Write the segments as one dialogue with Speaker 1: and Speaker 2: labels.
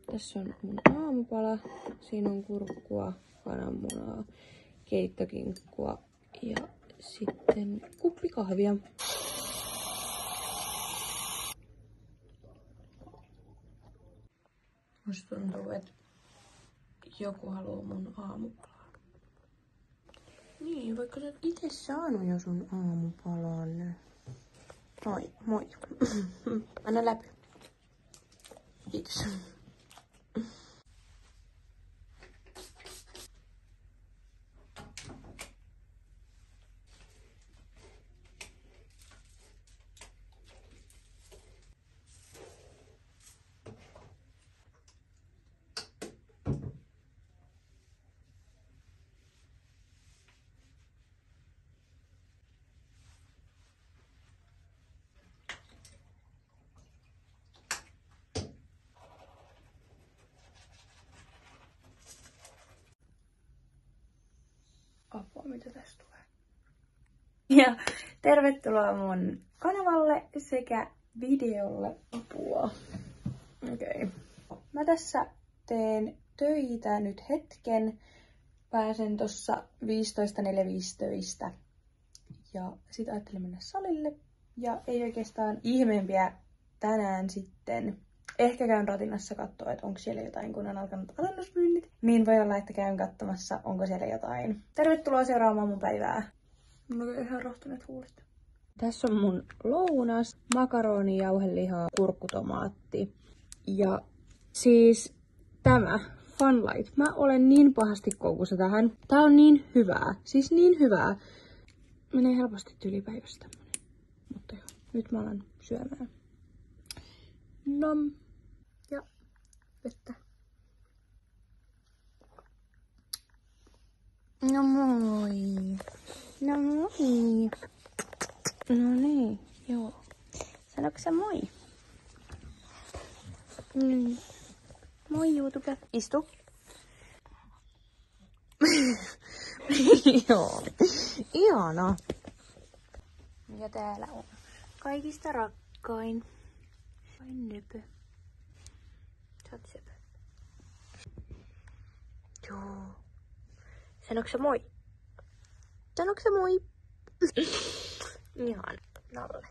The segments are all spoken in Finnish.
Speaker 1: Tässä on mun aamupala. Siinä on kurkkua, kananmunaa, keittokinkkua ja sitten kuppi kahvia. Musta tuntuu, että joku haluaa mun aamupalaa. Niin, vaikka sä oot itse saanut jo sun aamupalan. Moi, moi. Anna läpi. Kiitos. Apua, mitä tästä tulee. Ja tervetuloa mun kanavalle sekä videolle. Apua. Okei. Mä tässä teen töitä nyt hetken. Pääsen tossa 15.45 töistä. Ja sit ajattelin mennä salille. Ja ei oikeastaan ihmeempiä tänään sitten. Ehkä käyn Ratinassa katsoa, että onko siellä jotain, kun on alkanut alennusmyynnit. Niin voi olla, että käyn katsomassa, onko siellä jotain. Tervetuloa seuraamaan mun päivää. Mulla on ihan rohtuneet huulet. Tässä on mun lounas, makaroni, jauhelihaa, kurkkutomaatti. Ja siis tämä Funlight. Mä olen niin pahasti koukussa tähän. Tää on niin hyvää. Siis niin hyvää. Menee helposti tylipäivästä. Mutta joo, nyt mä alan syömään. Nom. Ja vettä. No moi. No moi. No niin, joo. Sanoitko sä moi? Moi YouTube. Istu. Joo. Ihana. Ja täällä on kaikista rakkain. Vai nöpö. Sä oot söpö. Joo. Sanoitko sä moi? Sanoitko sä moi? Ihan Nalle.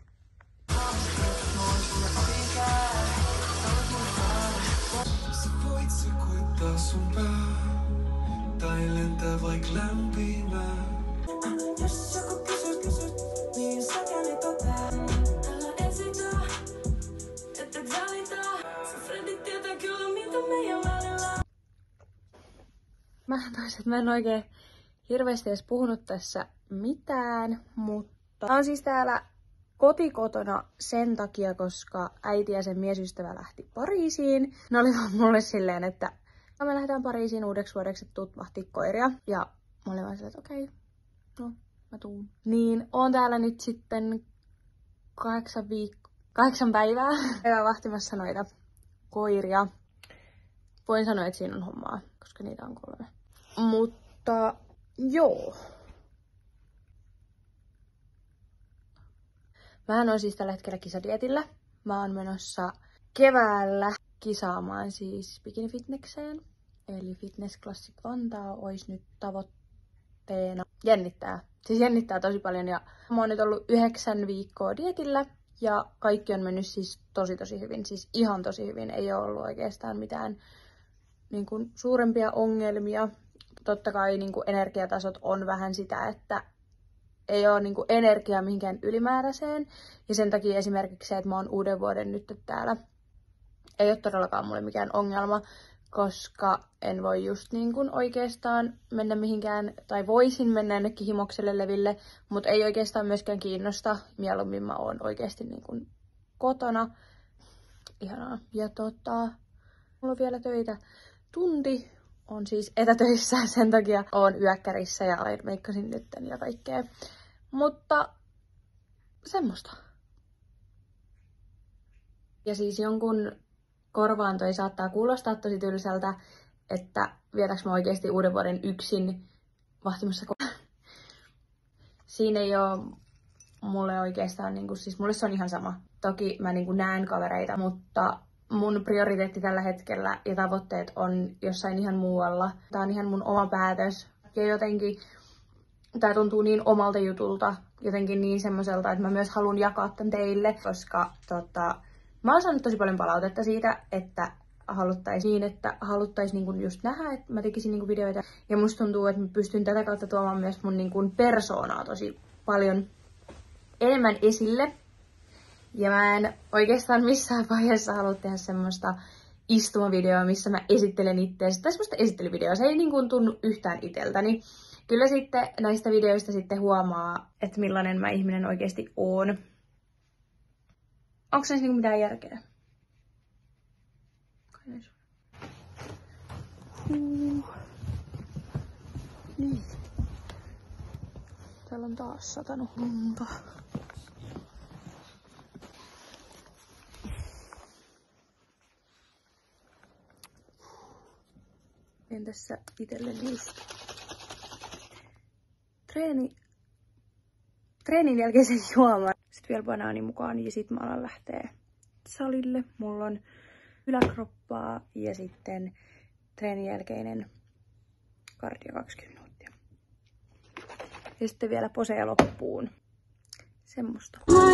Speaker 2: Sä voit sekoittaa sun pää, tai lentää vaik lämpimää. Jos joku kysyt, niin sä käännet ottaa. Älä esitä, että välitä. Sä Fredit tietää kyllä mitä meidän välillä.
Speaker 1: Mä taisin, että mä en oikein hirveästi edes puhunut tässä mitään, mutta mä oon siis täällä kotikotona sen takia, koska äiti ja sen miesystävä lähti Pariisiin. Ne oli mulle silleen, että me lähdetään Pariisiin uudeksi vuodeksi, että tuut vahtii koiria. Ja mä olin vaan silleen, että okei, no mä tuun. Niin oon täällä nyt sitten 8 päivää vahtimassa noita koiria. Voin sanoa, että siinä on hommaa, koska niitä on 3. Mutta joo. Mähän on siis tällä hetkellä kisadietillä. Mä oon menossa keväällä kisaamaan siis bikinifitnekseen. Eli Fitness Classic Vantaa olisi nyt tavoitteena. Jännittää. Siis jännittää tosi paljon. Ja mä oon nyt ollut 9 viikkoa dietillä. Ja kaikki on mennyt siis tosi hyvin. Siis ihan tosi hyvin. Ei ole ollut oikeastaan mitään niin kuin suurempia ongelmia. Totta kai niin kuin energiatasot on vähän sitä, että ei ole niin kuin energiaa mihinkään ylimääräiseen. Ja sen takia esimerkiksi se, että mä oon uuden vuoden nyt täällä, ei ole todellakaan mulle mikään ongelma, koska en voi just niin kuin oikeastaan mennä mihinkään, tai voisin mennä jonnekin himokselle leville, mutta ei oikeastaan myöskään kiinnosta. Mieluummin mä oon oikeasti niin kuin kotona. Ihanaa. Ja mulla on vielä töitä. Tunti on siis etätöissä, sen takia oon yökkärissä ja meikkasin nytten ja kaikkea. Mutta semmoista. Ja siis jonkun korvaan toi saattaa kuulostaa tosi tylsältä, että vietäks mä oikeesti uuden vuoden yksin vahtimassa. Siinä ei oo mulle oikeastaan, siis mulle se on ihan sama. Toki mä näen kavereita, mutta mun prioriteetti tällä hetkellä ja tavoitteet on jossain ihan muualla. Tää on ihan mun oma päätös. Ja jotenkin tää tuntuu niin omalta jutulta, jotenkin niin semmoiselta, että mä myös haluan jakaa tän teille, koska mä oon saanut tosi paljon palautetta siitä, että haluttaisiin niinku just nähdä, että mä tekisin niinku videoita. Ja musta tuntuu, että mä pystyn tätä kautta tuomaan myös mun niinku persoonaa tosi paljon enemmän esille. Ja mä en oikeastaan missään vaiheessa halua tehdä semmoista istumavideoa, missä mä esittelen itseäsi. Tai semmoista esittelyvideoa. Se ei niinku tunnu yhtään iteltäni. Kyllä sitten näistä videoista sitten huomaa, että millainen mä ihminen oikeasti oon. Onko se niinku mitään järkeä? Niin. Täällä on taas satanut lunta. En tässä itselleni just treenin jälkeisen juoman. Sitten vielä banaani mukaan ja sitten mä alan lähteä salille. Mulla on yläkroppaa ja sitten treenin jälkeinen kardio 20 minuuttia. Ja sitten vielä poseja loppuun. Semmosta.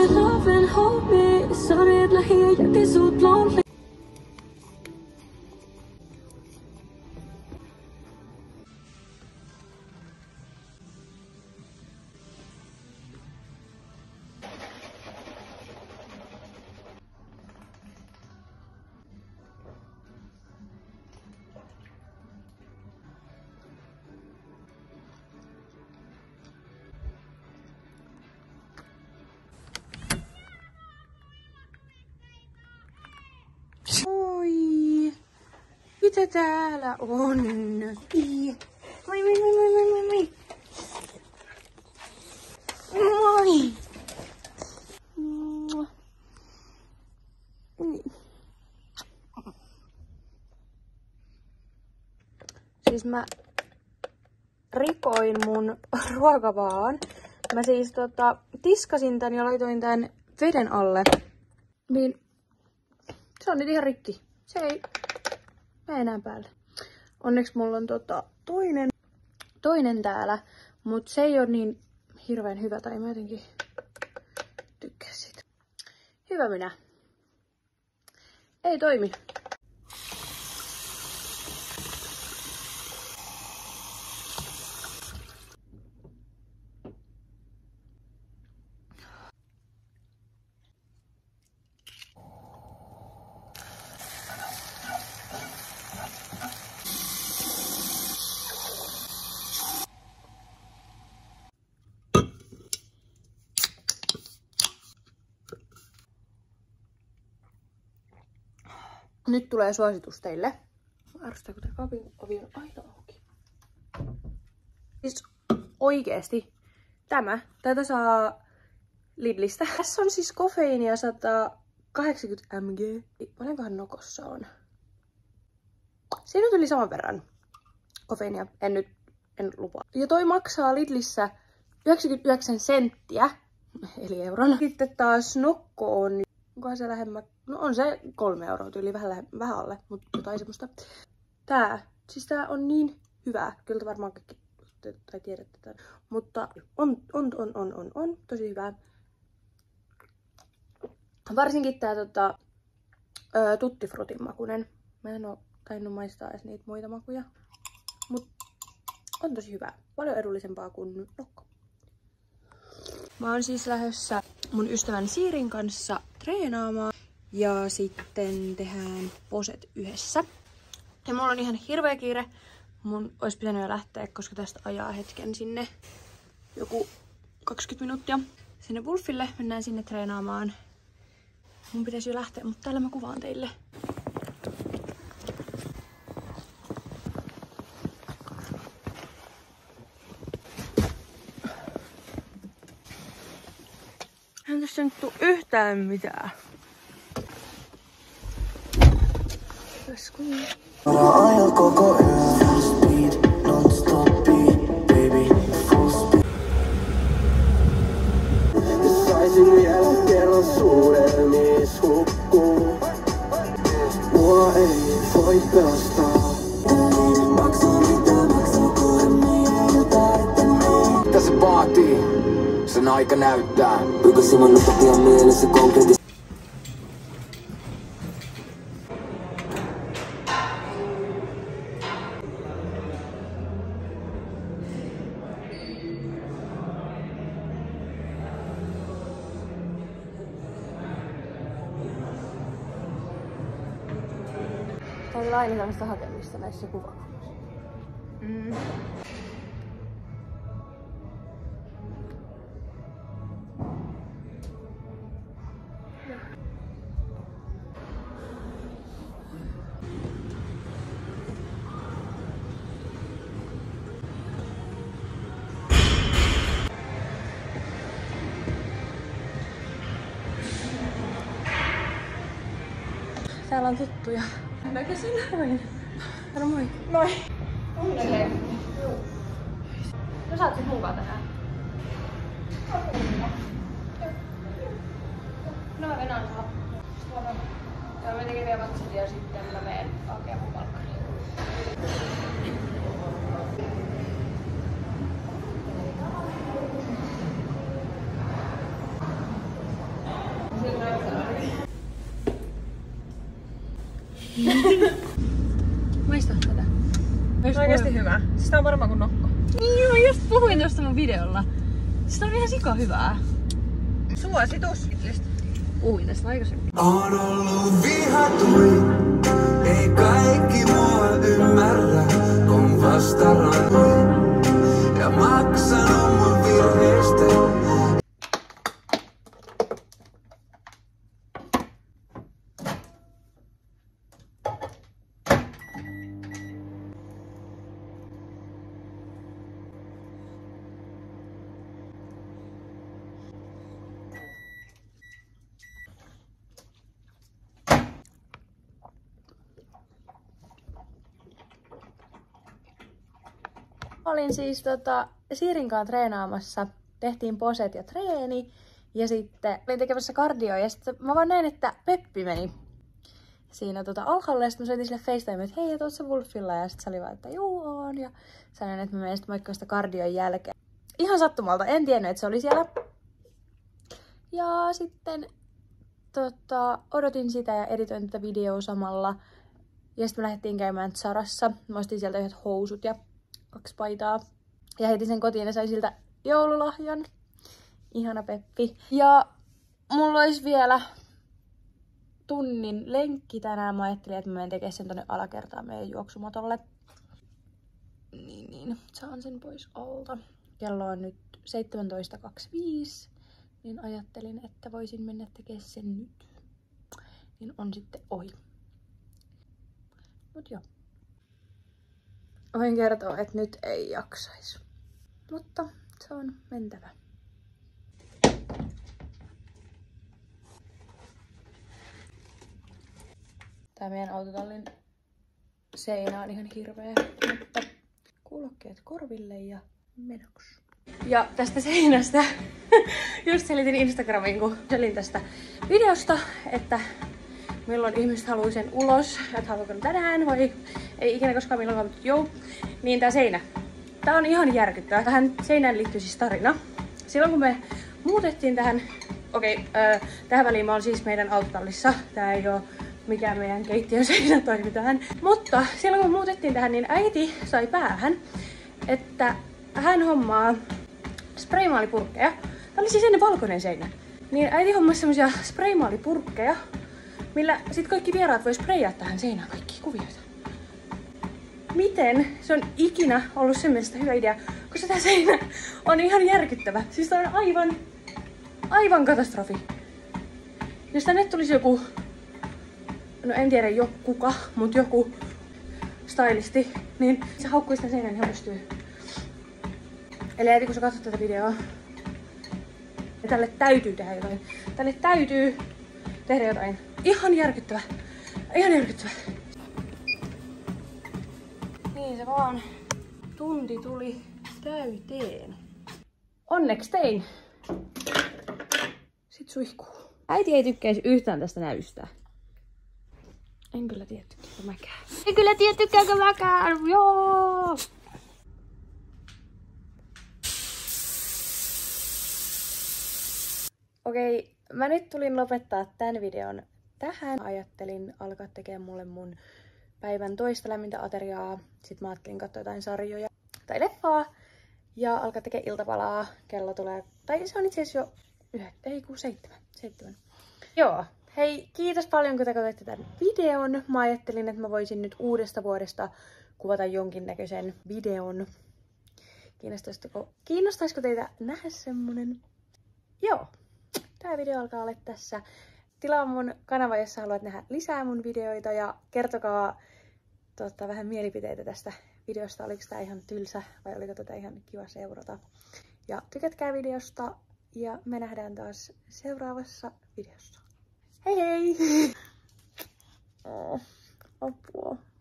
Speaker 1: Oi, mitä täällä on? Moi, moi, moi, moi, moi, moi, moi. Moi. Siis mä rikoin mun ruokavaan. Mä siis tiskasin tän ja laitoin tän veden alle. Niin se on nyt ihan rikki. Se ei mene enää päälle. Onneksi mulla on toinen täällä, mut se ei ole niin hirveän hyvä, tai mä jotenkin tykkään siitä. Hyvä minä. Ei toimi. Nyt tulee suositus teille. Arvostaako tää kaapin ovi on aina auki? Siis oikeesti tätä saa Lidlistä. Tässä on siis kofeiinia 180 mg. Paljonkohan Nokossa on? Siinä tuli saman verran kofeiinia. En lupaa. Ja toi maksaa Lidlissä 99 senttiä. Eli euron. Sitten taas Nokko on, onkohan se lähemmä? No on se 3 euroa tyyli, vähän alle, mutta jotain semmoista. Siis tää on niin hyvää. Kyllä te varmaan kaikki tai tiedätte tämän. Mutta on tosi hyvää. Varsinkin tää tuttifrutin makunen. Mä en oo tainnut maistaa edes niitä muita makuja. Mut on tosi hyvää. Paljon edullisempaa kuin Nokko. Mä oon siis lähdössä mun ystävän Siirin kanssa treenaamaan. Ja sitten tehdään poset yhdessä. Ja mulla on ihan hirveä kiire. Mun olisi pitänyt jo lähteä, koska tästä ajaa hetken sinne joku 20 minuuttia. Sinne Wolfille mennään sinne treenaamaan. Mun pitäisi jo lähteä, mutta täällä mä kuvaan teille. En tässä nyt tuu yhtään mitään.
Speaker 2: Ajan koko yön full speed, non-stop beat, baby, full speed. Jos saisin vielä kerran suuren mies hukkuu. on aika näyttää. Pyykäsi mun utopian mielessä konkreettisesti.
Speaker 1: Tää oli aina tämmöistä hakemista näissä kuvakuvissa. Täällä on tuttuja. Näkö sinä noin? Anna moi. Moi. Onnelle. No sä oot sit mukaan tänään. No mä venään saa. Mä tekee vielä vatsit ja sitten mä meen hakemaan mun palkkani. Maista tätä.
Speaker 3: Se on oikeesti hyvä. Siis tää on varmaan kuin nokko.
Speaker 1: Niin, mä just puhuin tosta mun videolla. Siis tää on ihan sika hyvää.
Speaker 3: Suositus.
Speaker 1: Puhuin tästä aikaisemmin.
Speaker 2: On ollut vihatui, ei kaikki mua ymmärrä, kun vastarannoin ja maksanut mun virheistä.
Speaker 1: Olin siis Siirinkaan treenaamassa, tehtiin poset ja treeni ja sitten olin tekemässä kardioa ja sitten mä vaan näin, että Peppi meni siinä alhaalla ja sitten mä soitin sille FaceTime, että hei, et oot sä Wolfilla ja sitten se oli vaan, että juu on ja sanoin, että mä menen sitten moikkaan sitä kardion jälkeen. Ihan sattumalta, en tiennyt, että se oli siellä. Ja sitten odotin sitä ja editoin tätä videoa samalla ja sitten me lähdettiin käymään Zarassa. Mä ostin sieltä yhdet housut ja 2 paitaa. Ja heitin sen kotiin ja sain siltä joululahjan. Ihana Peppi. Ja mulla olisi vielä tunnin lenkki tänään. Mä ajattelin, että mä menen tekemään sen tonne alakertaan meidän juoksumatolle. Niin, saan sen pois alta. Kello on nyt 17.25. Niin ajattelin, että voisin mennä tekemään sen nyt. Niin on sitten ohi. Mut joo. Voin kertoa, että nyt ei jaksaisi. Mutta se on mentävä. Tää meidän autotallin seinä on ihan hirveä, mutta kuulokkeet korville ja menoksi. Ja tästä seinästä just selitin Instagramiin, kun selin tästä videosta, että milloin ihmiset haluaa sen ulos, että haluaako tänään vai ei ikinä koskaan milloinkaan, mutta joo. Niin tää seinä. Tää on ihan järkyttävä. Tähän seinään liittyy siis tarina. Silloin kun me muutettiin tähän, tähän väliin mä oon siis meidän autotallissa. Tää ei oo mikään meidän keittiöseinä tai mitään. Mutta silloin kun muutettiin tähän, niin äiti sai päähän, että hän hommaa spraymaalipurkkeja. Tää oli siis ennen valkoinen seinä. Niin äiti hommasi semmosia spraymaalipurkkeja, millä sit kaikki vieraat voi sprayata tähän seinään kaikkia kuvioita. Miten se on ikinä ollut sen mielestä hyvä idea, koska tää seinä on ihan järkyttävä. Siis tää on aivan katastrofi. Jos tänne tulisi joku, no en tiedä kuka, mut joku stylisti, niin se haukkuisi tän seinän ihan pystyy. Eli äiti, kun sä katsot tätä videoa, ja tälle täytyy tehdä jotain. Tälle täytyy tehdä jotain. Ihan järkyttävä. Ihan järkyttävä. Niin se vaan. Tunti tuli täyteen. Onneksi tein. Sit suihkuu. Äiti ei tykkäisi yhtään tästä näystä. En kyllä tiedä tykkääkö mäkään. En kyllä tiedä tykkääkö mäkään. Joo. Okei, mä nyt tulin lopettaa tän videon tähän. Ajattelin alkaa tekemään mulle mun päivän toista lämmintä ateriaa. Sitten mä ajattelin katsoa jotain sarjoja tai leffaa. Ja alkaa tekemään iltapalaa. Kello tulee, tai se on itse asiassa jo 7. Joo. Hei, kiitos paljon kun te katsoitte tämän videon. Mä ajattelin, että mä voisin nyt uudesta vuodesta kuvata jonkinnäköisen videon. Kiinnostaisiko teitä nähdä semmonen? Joo. Tää video alkaa olla tässä. Tilaa mun kanava, jos haluat nähdä lisää mun videoita ja kertokaa vähän mielipiteitä tästä videosta. Oliko tää ihan tylsä vai oliko tätä ihan kiva seurata. Ja tykätkää videosta ja me nähdään taas seuraavassa videossa. Hei hei! Apua.